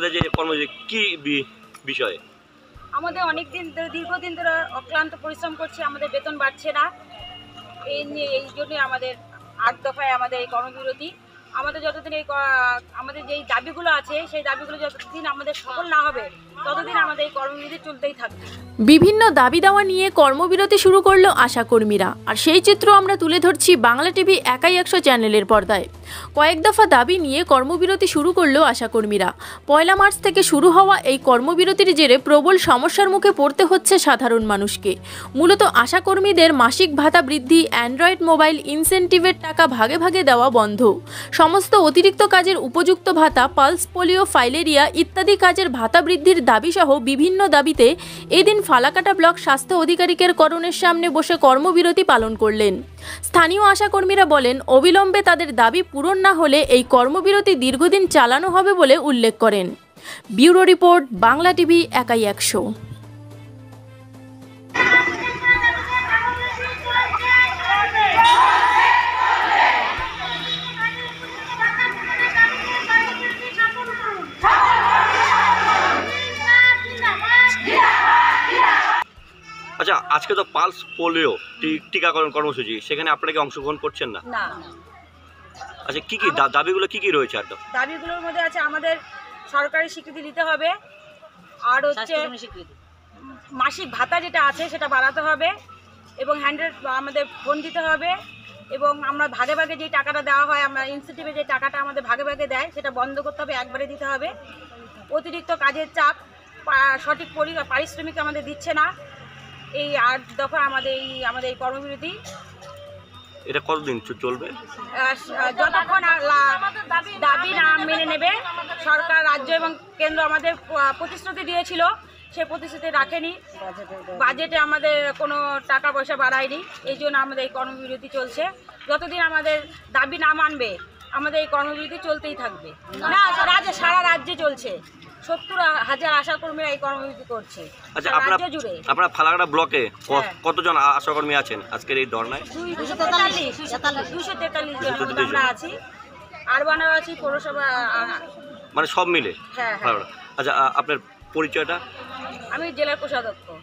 আপনাদের যে কর্মসূচি কি বিষয়ে? আমাদের অনেক দিন দীর্ঘদিন ধরে অক্লান্ত পরিশ্রম করছি, আমাদের বেতন বাড়ছে না। এই জন্যই আমাদের 8 দফায় আমাদের এই কর্মবিরতি। আমাদের যতদিন আমাদের যেই দাবিগুলো আছে সেই দাবিগুলো যতদিন আমাদের সফল না হবে ততদিন আমাদের এই কর্মবিরতি চলতেই থাকবে। বিভিন্ন দাবি দাওয়া নিয়ে কর্মবিরতি শুরু করলো আশাকর্মীরা, আর সেই চিত্র আমরা তুলে ধরছি বাংলা টিভি একাই 100 চ্যানেলের পর্দায়। কয়েক দফা দাবি নিয়ে কর্মবিরতি শুরু করলো আশাকর্মীরা। 1 মার্চ থেকে শুরু হওয়া এই কর্মবিরতির জেরে প্রবল সমস্যার মুখে পড়তে হচ্ছে সাধারণ মানুষকে। মূলত আশাকর্মীদের মাসিক ভাতা বৃদ্ধি, অ্যান্ড্রয়েড মোবাইল ইনসেন্টিভের টাকা ভাগে ভাগে দেওয়া বন্ধ, সমস্ত অতিরিক্ত কাজের উপযুক্ত ভাতা, পালস পোলিও, ফাইলেরিয়া ইত্যাদি কাজের ভাতা বৃদ্ধির দাবিসহ বিভিন্ন দাবিতে এদিন ফালাকাটা ব্লক স্বাস্থ্য অধিকারিকের করণের সামনে বসে কর্মবিরতি পালন করলেন। স্থানীয় আশাকর্মীরা বলেন, অবিলম্বে তাদের দাবি পূরণ না হলে এই কর্মবিরতি দীর্ঘদিন চালানো হবে বলে উল্লেখ করেন। ব্যুরো রিপোর্ট, বাংলা টিভি একাই 100। আচ্ছা, আজকে তো পালস পোলিও টিকাকরণ কর্মসূচি, সেখানে আপনারা কি অংশগ্রহণ করছেন না? না। আচ্ছা, কি দাবিগুলো কি রয়েছে? আর দাবিগুলোর মধ্যে আছে আমাদের সরকারি স্বীকৃতি দিতে হবে, আর হচ্ছে মাসিক ভাতা যেটা আছে সেটা বাড়াতে হবে, এবং আমাদের ফোন দিতে হবে, এবং আমরা ভাগে ভাগে যে টাকাটা দেওয়া হয়, আমরা ইনসেন্টিভে যে টাকাটা আমাদের ভাগে ভাগে দেয় সেটা বন্ধ করতে হবে, একবারে দিতে হবে। অতিরিক্ত কাজের চাপ, সঠিক পারিশ্রমিক আমাদের দিচ্ছে না। এই 8 দফা আমাদের এই কর্মবিরতি। এটা কতদিন চলবে? যতক্ষণ দাবি না মেনে নেবে সরকার, রাজ্য এবং কেন্দ্র আমাদের প্রতিশ্রুতি দিয়েছিল, সে প্রতিশ্রুতি রাখেনি। বাজেটে আমাদের কোনো টাকা পয়সা বাড়ায়নি, এই জন্য আমাদের এই কর্মবিরতি চলছে। যতদিন আমাদের দাবি না মানবে আমাদের এই কর্মবিরতি চলতেই থাকবে। না, সারা রাজ্যে চলছে। 70,000 আশাকর্মীরা এই কর্মবিরতি করছে। আচ্ছা, জুড়ে আপনারা ফালাকাটা ব্লকে কতজন আশাকর্মী আছেন আজকের এই ধর্নায়? 243 জন আমরা আছি, আরবানেও আছি, পৌরসভা, মানে সব মিলে। হ্যাঁ। আচ্ছা, আপনার পরিচয়টা? আমি জেলার কোষাধ্যক্ষ।